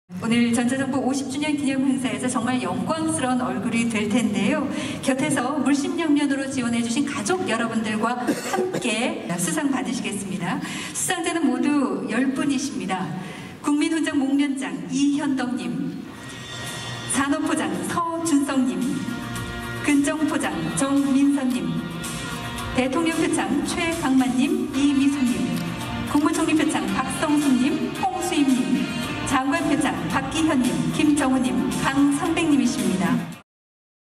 오늘 전자정부 50주년 기념 행사에서 정말 영광스러운 얼굴이 될 텐데요. 곁에서 물심양면으로 지원해주신 가족 여러분들과 함께 수상 받으시겠습니다. 수상자는 모두 10분이십니다. 국민훈장 목련장 이현덕님, 산업포장 서준성님, 근정포장 정민선님, 대통령표창 최강만님 이미수님, 국무총리표창 박성수님 홍수임님, 장관표창 박기현님, 김정우님, 강상백님이십니다.